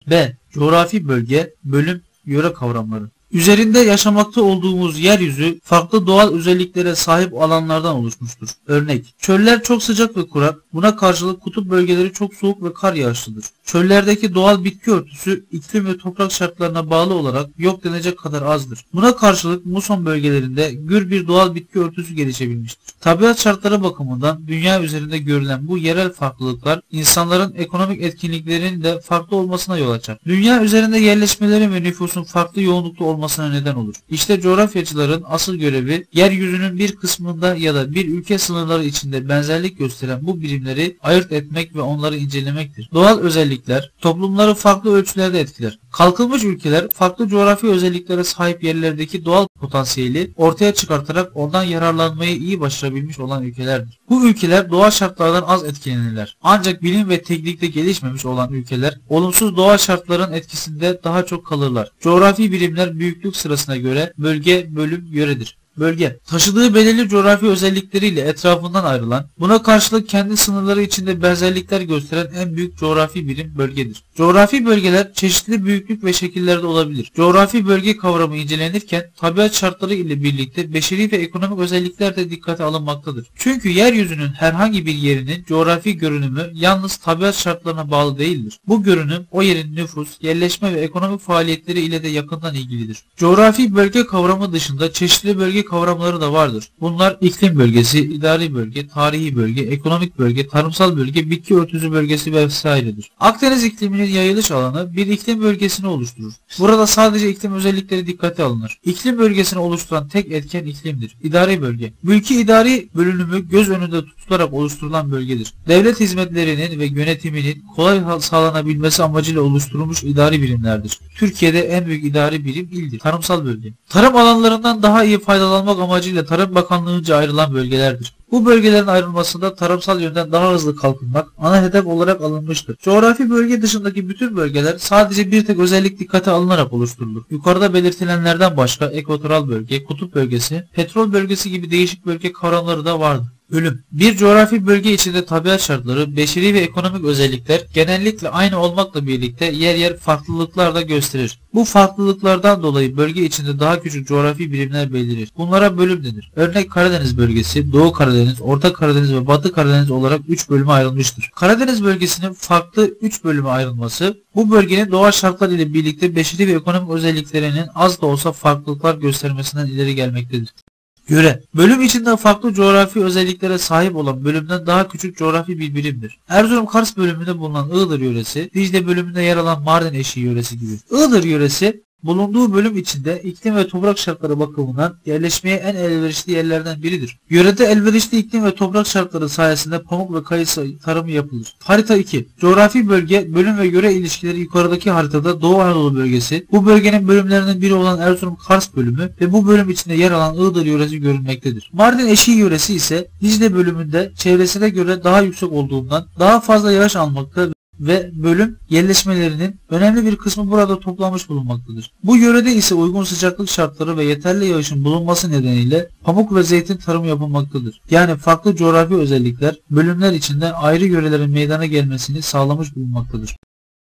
B. Coğrafi bölge, bölüm, yöre kavramları. Üzerinde yaşamakta olduğumuz yeryüzü farklı doğal özelliklere sahip alanlardan oluşmuştur. Örnek: çöller çok sıcak ve kurak, buna karşılık kutup bölgeleri çok soğuk ve kar yağışlıdır. Çöllerdeki doğal bitki örtüsü iklim ve toprak şartlarına bağlı olarak yok denecek kadar azdır. Buna karşılık muson bölgelerinde gür bir doğal bitki örtüsü gelişebilmiştir. Tabiat şartları bakımından dünya üzerinde görülen bu yerel farklılıklar insanların ekonomik etkinliklerinin de farklı olmasına yol açar. Dünya üzerinde yerleşmelerin ve nüfusun farklı yoğunlukta olmasına neden olur. İşte coğrafyacıların asıl görevi yeryüzünün bir kısmında ya da bir ülke sınırları içinde benzerlik gösteren bu birimleri ayırt etmek ve onları incelemektir. Doğal özellikler toplumları farklı ölçülerde etkiler. Kalkınmış ülkeler farklı coğrafi özelliklere sahip yerlerdeki doğal potansiyeli ortaya çıkartarak ondan yararlanmayı iyi başarabilmiş olan ülkelerdir. Bu ülkeler doğal şartlardan az etkilenirler. Ancak bilim ve teknikte gelişmemiş olan ülkeler olumsuz doğal şartların etkisinde daha çok kalırlar. Coğrafi birimler büyüklük sırasına göre bölge, bölüm, yöredir. Bölge, taşıdığı belirli coğrafi özellikleriyle etrafından ayrılan, buna karşılık kendi sınırları içinde benzerlikler gösteren en büyük coğrafi birim bölgedir. Coğrafi bölgeler çeşitli büyüklük ve şekillerde olabilir. Coğrafi bölge kavramı incelenirken tabiat şartları ile birlikte beşeri ve ekonomik özellikler de dikkate alınmaktadır. Çünkü yeryüzünün herhangi bir yerinin coğrafi görünümü yalnız tabiat şartlarına bağlı değildir. Bu görünüm o yerin nüfus, yerleşme ve ekonomik faaliyetleri ile de yakından ilgilidir. Coğrafi bölge kavramı dışında çeşitli bölge kavramları da vardır. Bunlar iklim bölgesi, idari bölge, tarihi bölge, ekonomik bölge, tarımsal bölge, bitki örtüsü bölgesi vesairedir. Akdeniz ikliminin yayılış alanı bir iklim bölgesini oluşturur. Burada sadece iklim özellikleri dikkate alınır. İklim bölgesini oluşturan tek etken iklimdir. İdari bölge. Mülki idari bölünümü göz önünde tutularak oluşturulan bölgedir. Devlet hizmetlerinin ve yönetiminin kolay sağlanabilmesi amacıyla oluşturulmuş idari birimlerdir. Türkiye'de en büyük idari birim ildir. Tarımsal bölge. Tarım alanlarından daha iyi faydalanmak amacıyla Tarım Bakanlığı'nca ayrılan bölgelerdir. Bu bölgelerin ayrılmasında tarımsal yönden daha hızlı kalkınmak ana hedef olarak alınmıştır. Coğrafi bölge dışındaki bütün bölgeler sadece bir tek özellik dikkate alınarak oluşturulur. Yukarıda belirtilenlerden başka ekvatoral bölge, kutup bölgesi, petrol bölgesi gibi değişik bölge kavramları da vardır. Bölüm. Bir coğrafi bölge içinde tabiat şartları, beşeri ve ekonomik özellikler genellikle aynı olmakla birlikte yer yer farklılıklar da gösterir. Bu farklılıklardan dolayı bölge içinde daha küçük coğrafi birimler belirir. Bunlara bölüm denir. Örnek Karadeniz bölgesi, Doğu Karadeniz, Orta Karadeniz ve Batı Karadeniz olarak 3 bölüme ayrılmıştır. Karadeniz bölgesinin farklı 3 bölüme ayrılması, bu bölgenin doğal şartlar ile birlikte beşeri ve ekonomik özelliklerinin az da olsa farklılıklar göstermesinden ileri gelmektedir. Yöre, bölüm içinde farklı coğrafi özelliklere sahip olan bölümden daha küçük coğrafi bir birimdir. Erzurum-Kars bölümünde bulunan Iğdır yöresi, Dicle bölümünde yer alan Mardin Eşiği yöresi gibi. Iğdır yöresi, bulunduğu bölüm içinde iklim ve toprak şartları bakımından yerleşmeye en elverişli yerlerden biridir. Yörede elverişli iklim ve toprak şartları sayesinde pamuk ve kayısı tarımı yapılır. Harita 2. Coğrafi bölge, bölüm ve yöre ilişkileri yukarıdaki haritada Doğu Anadolu bölgesi, bu bölgenin bölümlerinden biri olan Erzurum-Kars bölümü ve bu bölüm içinde yer alan Iğdır yöresi görülmektedir. Mardin Eşiği yöresi ise Dicle bölümünde çevresine göre daha yüksek olduğundan daha fazla yağış almakta ve bölüm yerleşmelerinin önemli bir kısmı burada toplanmış bulunmaktadır. Bu yörede ise uygun sıcaklık şartları ve yeterli yağışın bulunması nedeniyle pamuk ve zeytin tarımı yapılmaktadır. Yani farklı coğrafi özellikler bölümler içinde ayrı yörelerin meydana gelmesini sağlamış bulunmaktadır.